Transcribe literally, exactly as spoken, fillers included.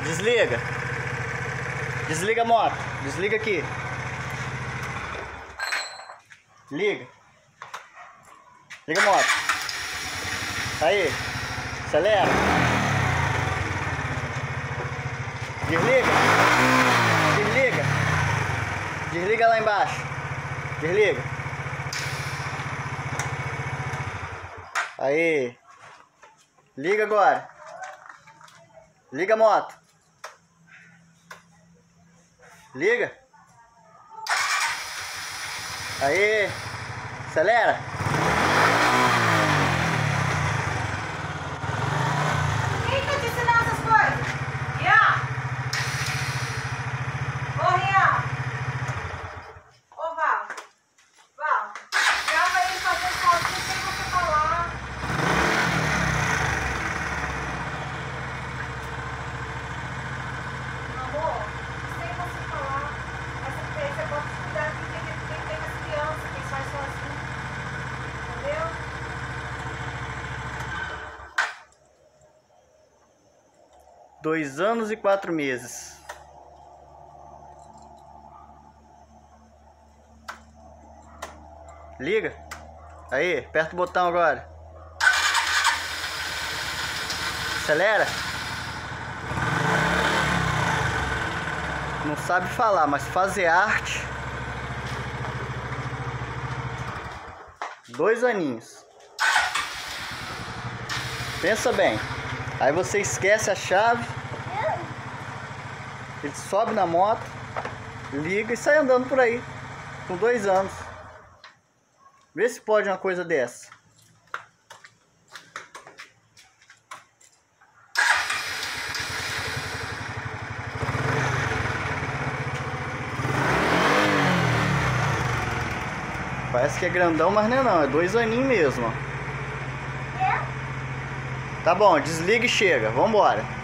Desliga. Desliga a moto. Desliga aqui. Liga. Liga a moto. Aí. Acelera. Desliga. Desliga. Desliga lá embaixo. Desliga. Aí. Liga agora. Liga a moto. Liga. Aí. Acelera. Quem tá te ensinando essas coisas? Rian! Ô, Rian! Ô, Val! Val! Grava ele fazendo sozinho sem você falar. Amor, sem você falar. Essa experiência é bom cuidar de quem tem, tem as crianças, quem faz sozinho. Entendeu? Dois anos e quatro meses. Liga. Aí, aperta o botão agora. Acelera. Não sabe falar, mas fazer arte. Dois aninhos. Pensa bem. Aí você esquece a chave. Ele sobe na moto, liga e sai andando por aí. Com dois anos. Vê se pode uma coisa dessa. Parece que é grandão, mas não é não. É dois aninhos mesmo, ó. Tá bom, desliga e chega. Vambora.